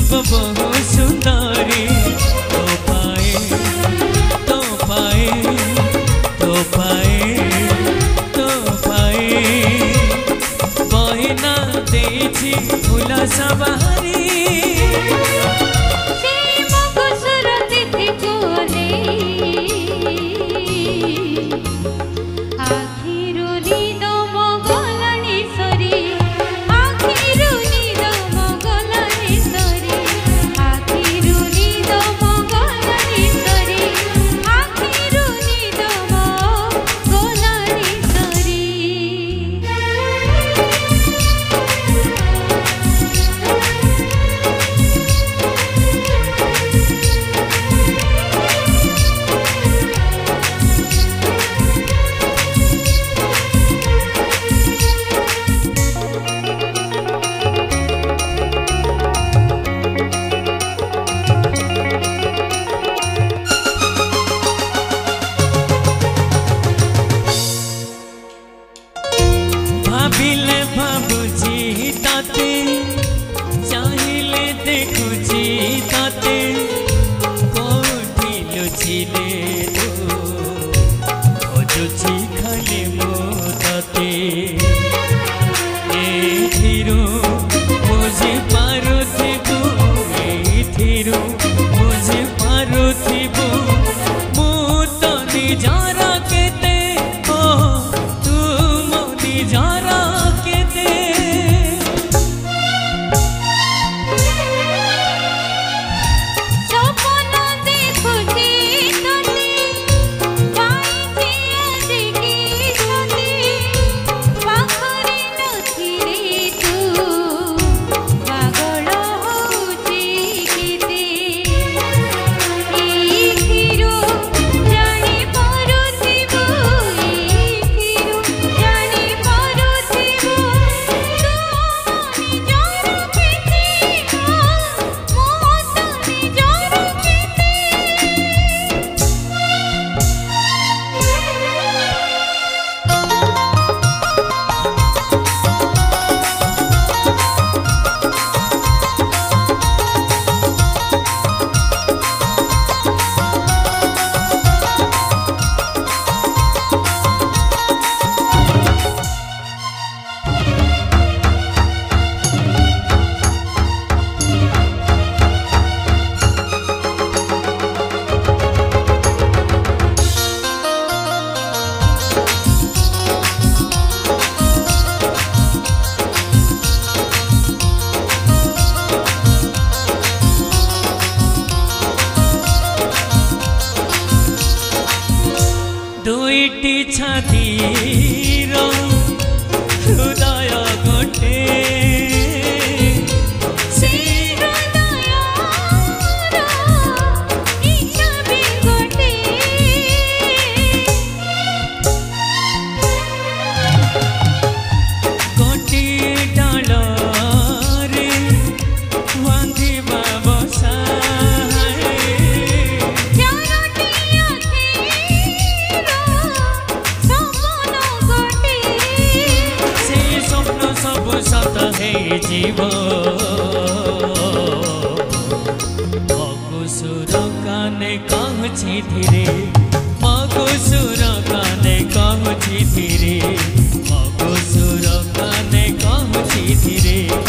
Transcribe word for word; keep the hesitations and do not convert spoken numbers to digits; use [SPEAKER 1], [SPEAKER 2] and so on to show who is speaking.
[SPEAKER 1] रूप बहु सुंदरी तो पाए तो पाए तो पाए तो पाए बहिना देछि फूल सवारी भाविले भाबुची ताते चाहिले देखुची ताते कोठी लुचिले तू खोजुची खाली मो ताते एथिरु बुझी पारुथिबु एथिरु बुझी पारुथिबु मु तो निजार केते ओ तू मो निजार दुईटी छातीर हृदय गोटे जीव मगुसुर काने कहछि धीरे मगुसुर काने कहछि धीरे मगुसुर काने कहछि धीरे।